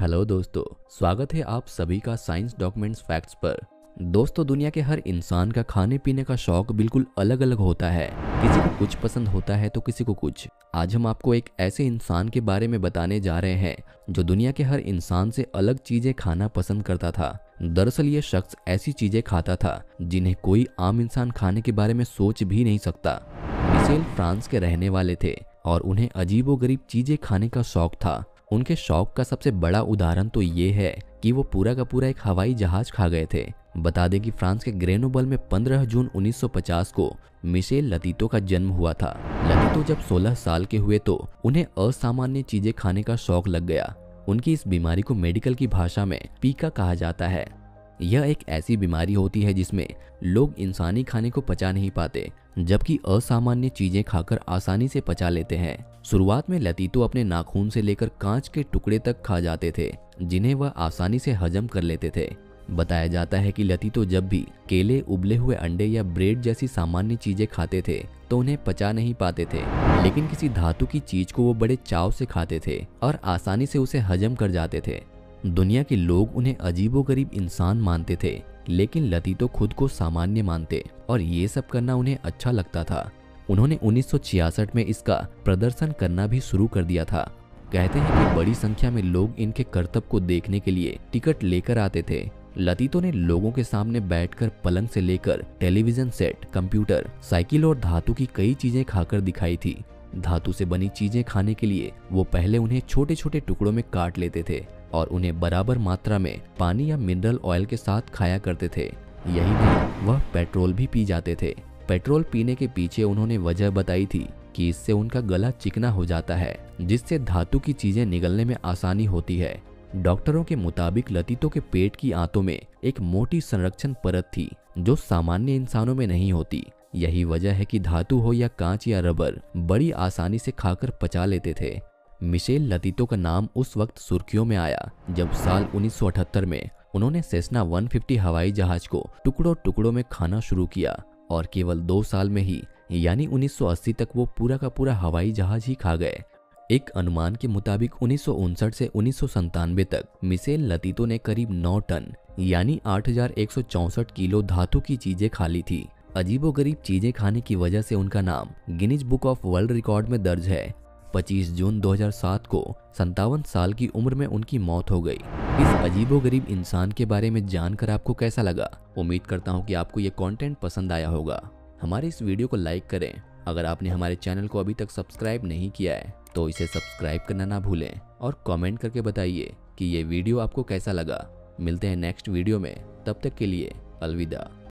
Hello दोस्तों, स्वागत है आप सभी का साइंस डॉक्यूमेंट्स फैक्ट्स पर। दोस्तों, दुनिया के हर इंसान का खाने पीने का शौक बिल्कुल अलग अलग होता है। किसी को कुछ पसंद होता है तो किसी को कुछ। आज हम आपको एक ऐसे इंसान के बारे में बताने जा रहे हैं जो दुनिया के हर इंसान से अलग चीजें खाना पसंद करता था। दरअसल ये शख्स ऐसी चीजें खाता था जिन्हें कोई आम इंसान खाने के बारे में सोच भी नहीं सकता। मिशेल फ्रांस के रहने वाले थे और उन्हें अजीबोगरीब चीजें खाने का शौक था। उनके शौक का सबसे बड़ा उदाहरण तो ये है कि वो पूरा का पूरा एक हवाई जहाज खा गए थे। बता दें कि फ्रांस के ग्रेनोबल में 15 जून 1950 को मिशेल लतीतो का जन्म हुआ था। लतीतो जब 16 साल के हुए तो उन्हें असामान्य चीजें खाने का शौक लग गया। उनकी इस बीमारी को मेडिकल की भाषा में पीका कहा जाता है। यह एक ऐसी बीमारी होती है जिसमें लोग इंसानी खाने को पचा नहीं पाते, जबकि असामान्य चीजें खाकर आसानी से पचा लेते हैं। शुरुआत में लतीतो अपने नाखून से लेकर कांच के टुकड़े तक खा जाते थे, जिन्हें वह आसानी से हजम कर लेते थे। बताया जाता है कि लतीतो जब भी केले, उबले हुए अंडे या ब्रेड जैसी सामान्य चीजें खाते थे तो उन्हें पचा नहीं पाते थे, लेकिन किसी धातु की चीज को वो बड़े चाव से खाते थे और आसानी से उसे हजम कर जाते थे। दुनिया के लोग उन्हें अजीबोगरीब इंसान मानते थे, लेकिन लतीतो खुद को सामान्य मानते और ये सब करना उन्हें अच्छा लगता था। उन्होंने 1966 में इसका प्रदर्शन करना भी शुरू कर दिया था। कहते हैं कि बड़ी संख्या में लोग इनके करतब को देखने के लिए टिकट लेकर आते थे। लतीतो ने लोगों के सामने बैठकर पलंग से लेकर टेलीविजन सेट, कंप्यूटर, साइकिल और धातु की कई चीजें खाकर दिखाई थी। धातु से बनी चीजें खाने के लिए वो पहले उन्हें छोटे छोटे टुकड़ों में काट लेते थे और उन्हें बराबर मात्रा में पानी या मिनरल ऑयल के साथ खाया करते थे। यही नहीं, वह पेट्रोल भी पी जाते थे। पेट्रोल पीने के पीछे उन्होंने वजह बताई थी कि इससे उनका गला चिकना हो जाता है, जिससे धातु की चीजें निगलने में आसानी होती है। डॉक्टरों के मुताबिक लतीतो के पेट की आंतों में एक मोटी संरक्षण परत थी जो सामान्य इंसानों में नहीं होती। यही वजह है कि धातु हो या कांच या रबर बड़ी आसानी से खाकर पचा लेते थे। मिशेल लतीतो का नाम उस वक्त सुर्खियों में आया जब साल 1978 में उन्होंने सेस्ना 150 हवाई जहाज को टुकड़ों टुकड़ों में खाना शुरू किया और केवल 2 साल में ही यानी 1980 तक वो पूरा का पूरा हवाई जहाज ही खा गए। एक अनुमान के मुताबिक 1959 से 1997 तक मिशेल लतीतो ने करीब 9 टन यानी 8164 किलो धातु की चीजें खा ली थी। अजीबोगरीब चीजें खाने की वजह से उनका नाम Guinness book of world record में दर्ज है। 25 जून 2007 को 57 साल की उम्र में उनकी मौत हो गई। इस अजीबोगरीब इंसान के बारे में जानकर आपको कैसा लगा? उम्मीद करता हूँ कि आपको ये कंटेंट पसंद आया होगा। हमारे इस वीडियो को लाइक करें। अगर आपने हमारे चैनल को अभी तक सब्सक्राइब नहीं किया है तो इसे सब्सक्राइब करना ना भूलें और कमेंट करके बताइए कि ये वीडियो आपको कैसा लगा। मिलते हैं नेक्स्ट वीडियो में, तब तक के लिए अलविदा।